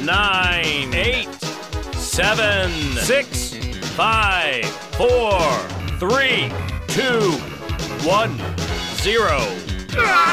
9, 8, 7, 6, 5, 4, 3, 2, 1, 0.